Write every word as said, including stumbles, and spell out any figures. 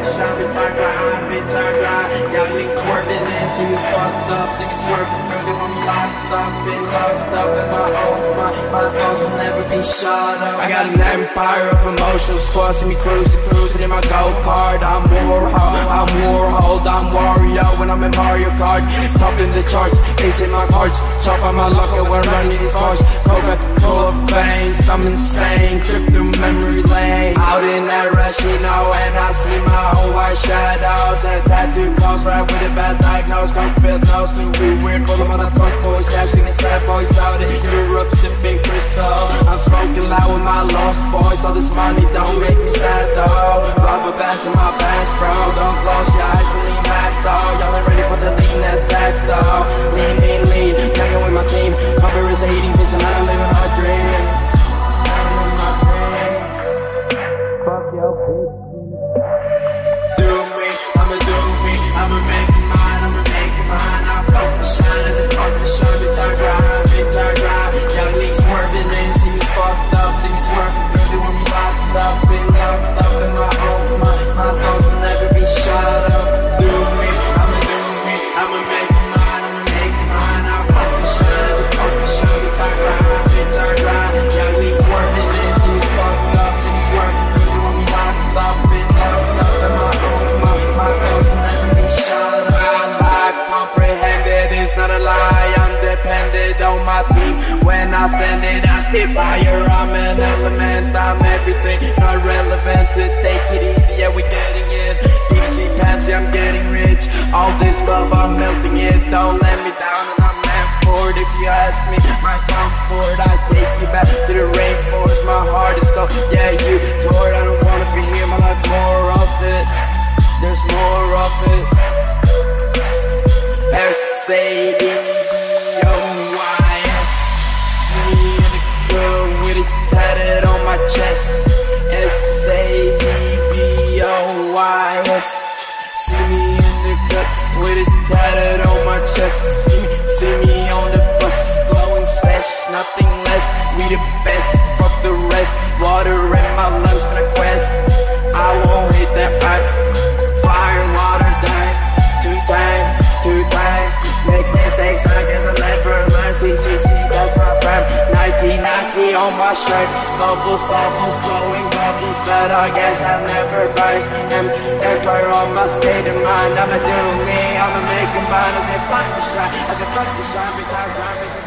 the shine, bitch, I grind, bitch, I grind. Y'all niggas swerving and see me fucked up, see me swerving through, they want me locked up, been locked up in my own mind. My thoughts will never be shut up. I got an empire of emotional squad, see me cruising, cruising in my go-kart. I'm Warhol, I'm Warhol, I'm Wario when I'm in Mario Kart. Top in the charts, ace in my cards, chop on my luck when running these bars. Coca-Cola veins, I'm insane, trip through memory lane. Out in that rush, you know, and I see my own white shadows and tattoo calls, right with a bad diagnose, confident nose. We weird, full of motherfuck boys, cashing the sad boys out in Europe, sipping crystal. I'm smoking loud with my lost boys, all this money don't make me sad though. Rubber bands in my pants, bro, don't close your eyes and lean back though. Y'all ain't ready for the lean attack though. Lean, lean, lean, hanging with my team. Cover is hating, bitch, and I don't live in our dreams. I don't live in my dreams. Fuck your bitch. Do me, I'ma do me, I'ma make it mine, I'ma make it mine. I fuck the shine as I fuck the shine, bitch, I grind, bitch, I grind. Young niggas swerving and see me fucked up, see me swerving through, they want me locked up, been locked up in my own mind. My thoughts will never be shut up. Do me, I'ma do me, I'ma make it mine, I'ma make it mine. I fuck the shine as I fuck the shine, bitch, I grind, bitch, I grind. Young niggas swerving and see me fucked up, see me swerving through, they want me locked up, been locked up in my own mind. My thoughts will never be shut up. My life comprehended, it's not a lie, I'm dependent on my team. When I send it, I spit fire. I'm an element, I'm everything. Not relevant to take it easy, yeah, we getting it. P V C pants, yeah, I'm getting rich. All this love, I'm melting it. Don't let me down, and I'm meant for it. If you ask me, my comfort, I take you back to the rainforest. My heart is so, yeah, you tore it. I don't wanna be here, my life more of it. There's more of it. S A D O Y S. See me in the club with it tatted on my chest. S A D B O Y S. See me in the club with it tatted on my chest. See me, see me on the bus, glowing sesh, nothing less. We the best, fuck the rest. Water in my lungs for the quest. I won't hit that pipe. Fire, water, dang. Two time, two time. Make mistakes, I guess I'll never learn. C C C, that's my friend. Nike, Nike on my shirt. Bubbles, bubbles, blowing bubbles, but I guess I'll never burst. Em Empire on my state of mind. I'ma do me, I'ma make it mine. I say fuck the shine, I say fuck the shine, bitch, I grind.